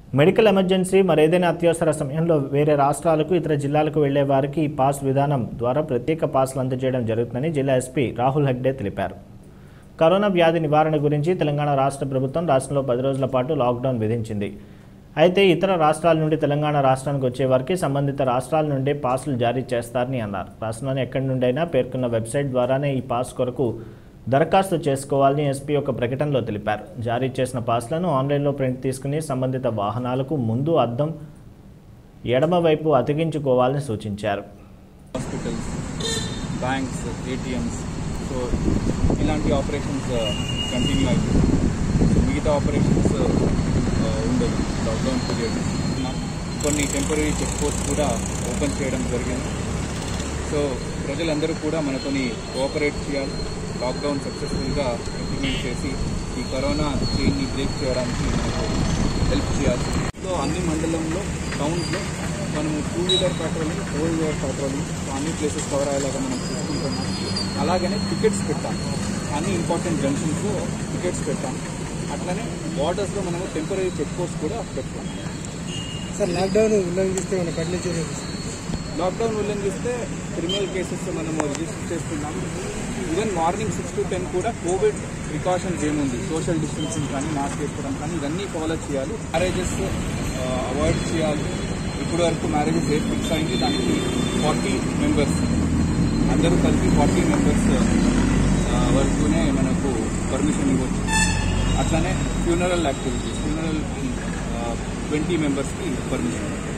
Medical emergency మరేదైనా అత్యవసర సమయంలో వేరే రాష్ట్రాలకు ఇతర జిల్లాలకు వెళ్లే వారికి ఈ పాస్ విధానం ద్వారా ప్రత్యేక పాస్లు అందజేయడం జరుగుతుందని జిల్లా ఎస్పీ రాహుల్ హెగ్డే తెలిపారు. కరోనా వ్యాధి నివారణ గురించి తెలంగాణ రాష్ట్ర ప్రభుత్వం రాష్ట్రంలో 10 రోజుల పాటు లాక్డౌన్ విధించింది. అయితే ఇతర రాష్ట్రాల నుండి తెలంగాణ రాష్ట్రానికి వచ్చే వారికి సంబంధిత రాష్ట్రాల నుండే పాస్లు జారీ చేస్తారని అన్నారు. రాష్ట్రంలోని ఎక్కడి నుండైనా పేర్కొన్న వెబ్సైట్ ద్వారానే ఈ పాస్ కొరకు దరఖాస్తు చేసుకోవాలని ఎస్పీ ఒక ప్రకటనలో తెలిపారు. జారీ చేసిన పాస్లను ఆన్లైన్లో ప్రింట్ తీసుకుని సంబంధిత వాహనాలకు ముందు అద్దం ఎడమ వైపు అతికించుకోవాలని సూచించారు. హాస్పిటల్స్, బ్యాంక్స్, ఏటీఎంస్, సో ఇలాంటి ఆపరేషన్స్ కంటిన్యూ అవుతుంది. మిగతా ఆపరేషన్స్ ఉండదు లాక్డౌన్ పీరియడ్. కొన్ని టెంపరీ చెక్ పోస్ట్ కూడా ఓపెన్ చేయడం జరిగింది. సో ప్రజలందరూ కూడా మనతోని కోఆపరేట్ చేయాలి. లాక్డౌన్ సక్సెస్ఫుల్గా ఇంప్లిమెంట్ చేసి ఈ కరోనా చైన్ని బ్రేక్ చేయడానికి మనకు హెల్ప్ చేయాలి. సో అన్ని మండలంలో, టౌన్స్లో మనము 2 wheeler patrolling, 4 wheeler patrolling, so అన్ని ప్లేసెస్ కవర్ అయ్యేలాగా మనం చూసుకుంటున్నాం. అలాగనే టికెట్స్ పెట్టాం, అన్ని ఇంపార్టెంట్ జంక్షన్స్లో టికెట్స్ పెట్టాం. అట్లనే బార్డర్స్లో మనము టెంపరీ చెక్ పోస్ట్ కూడా పెట్టాం. సార్, లాక్డౌన్ ఉల్లంఘిస్తే మన కఠిన చర్యలు. లాక్డౌన్ ఉల్లంఘిస్తే క్రిమినల్ కేసెస్ మనము రిజిస్టర్ చేస్తున్నాం. ఈవెన్ మార్నింగ్ 6 to 10 కూడా కోవిడ్ ప్రికాషన్స్ ఏముంది, సోషల్ డిస్టెన్సింగ్ కానీ, మాస్క్ వేసుకోవడం కానీ, ఇవన్నీ ఫాలో చేయాలి. మ్యారేజెస్ అవాయిడ్ చేయాలి. ఇప్పటి వరకు మ్యారేజెస్ రేట్ ఫిక్స్ అయింది, దానికి 40 మెంబర్స్, అందరూ కలిపి 40 మెంబర్స్ వరకునే మనకు పర్మిషన్ ఇవ్వచ్చు. అట్లానే ఫ్యూనరల్ యాక్టివిటీస్, 20 మెంబర్స్కి పర్మిషన్.